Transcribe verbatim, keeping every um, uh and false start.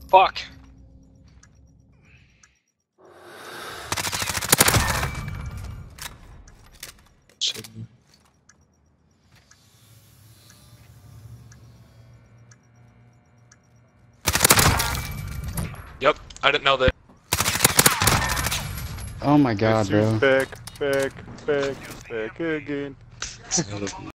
Fuck. Yep, I didn't know that. Oh my god, bro. Back, back, back, back again.